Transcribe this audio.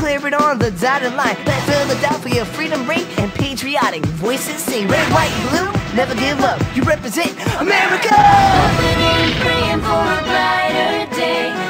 clear it on the dotted line. Let Philadelphia freedom ring and patriotic voices sing. Red, white, blue, never give up. You represent America. Hoping and praying for a brighter day.